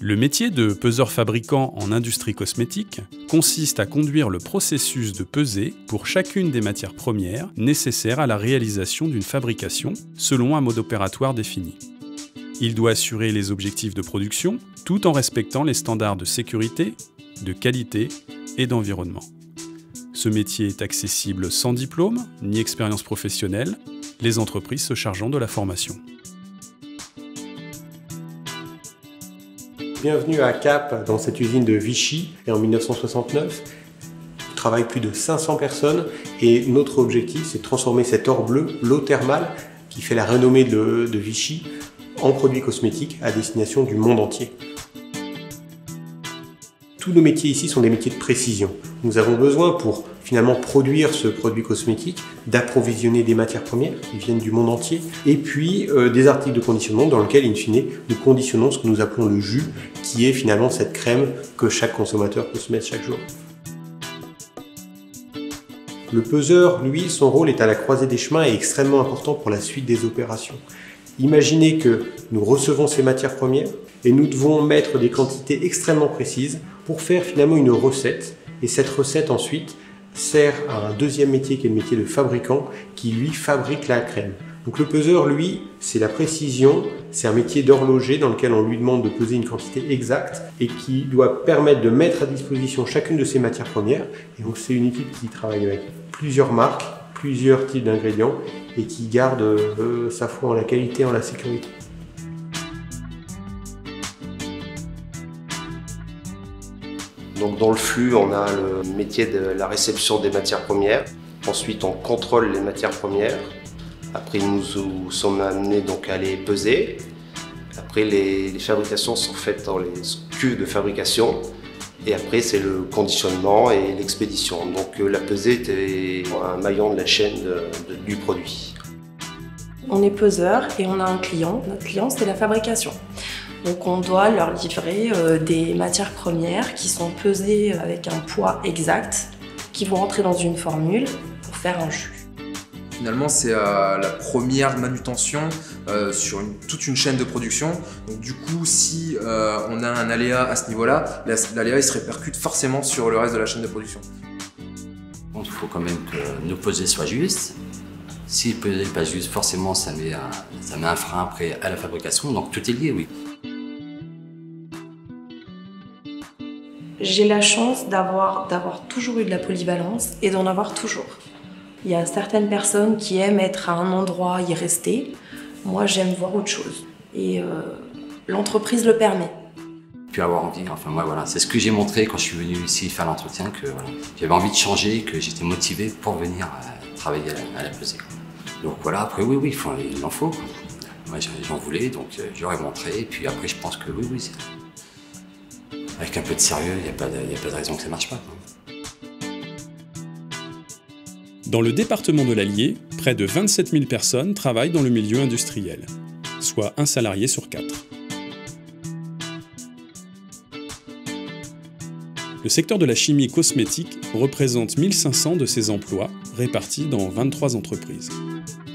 Le métier de peseur-fabricant en industrie cosmétique consiste à conduire le processus de pesée pour chacune des matières premières nécessaires à la réalisation d'une fabrication selon un mode opératoire défini. Il doit assurer les objectifs de production tout en respectant les standards de sécurité, de qualité et d'environnement. Ce métier est accessible sans diplôme ni expérience professionnelle, les entreprises se chargeant de la formation. Bienvenue à Cap, dans cette usine de Vichy, et en 1969. Il travaille plus de 500 personnes et notre objectif, c'est de transformer cet or bleu, l'eau thermale, qui fait la renommée de Vichy, en produits cosmétiques à destination du monde entier. Tous nos métiers ici sont des métiers de précision. Nous avons besoin, pour finalement produire ce produit cosmétique, d'approvisionner des matières premières qui viennent du monde entier, et puis des articles de conditionnement dans lesquels, in fine, nous conditionnons ce que nous appelons le jus, qui est finalement cette crème que chaque consommateur peut se mettre chaque jour. Le peseur, lui, son rôle est à la croisée des chemins et extrêmement important pour la suite des opérations. Imaginez que nous recevons ces matières premières et nous devons mettre des quantités extrêmement précises pour faire finalement une recette. Et cette recette ensuite sert à un deuxième métier qui est le métier de fabricant qui lui fabrique la crème. Donc le peseur, lui, c'est la précision, c'est un métier d'horloger dans lequel on lui demande de peser une quantité exacte et qui doit permettre de mettre à disposition chacune de ces matières premières. Et donc c'est une équipe qui travaille avec plusieurs marques, plusieurs types d'ingrédients et qui garde sa foi en la qualité et en la sécurité. Donc dans le flux, on a le métier de la réception des matières premières. Ensuite, on contrôle les matières premières. Après, nous sommes amenés donc à les peser. Après, les fabrications sont faites dans les cuves de fabrication. Et après, c'est le conditionnement et l'expédition. Donc la pesée est un maillon de la chaîne du produit. On est peseur et on a un client. Notre client, c'est la fabrication. Donc on doit leur livrer des matières premières qui sont pesées avec un poids exact, qui vont rentrer dans une formule pour faire un jus. Finalement, c'est la première manutention sur toute une chaîne de production. Donc du coup, si on a un aléa à ce niveau-là, l'aléa il se répercute forcément sur le reste de la chaîne de production. Il faut quand même que nos pesées soient justes. Si le pesée n'est pas juste, forcément, ça met un frein après à la fabrication. Donc tout est lié, oui. J'ai la chance d'avoir toujours eu de la polyvalence et d'en avoir toujours. Il y a certaines personnes qui aiment être à un endroit, y rester. Moi, j'aime voir autre chose. Et l'entreprise le permet. Puis avoir envie, enfin moi voilà, c'est ce que j'ai montré quand je suis venu ici faire l'entretien, que voilà, j'avais envie de changer, que j'étais motivé pour venir travailler à la pesée. Donc voilà, après oui, il en faut. Moi j'en voulais, donc j'aurais montré, et puis après je pense que oui, avec un peu de sérieux, il n'y a pas de raison que ça ne marche pas. Dans le département de l'Allier, près de 27 000 personnes travaillent dans le milieu industriel, soit un salarié sur 4. Le secteur de la chimie cosmétique représente 1500 de ces emplois répartis dans 23 entreprises.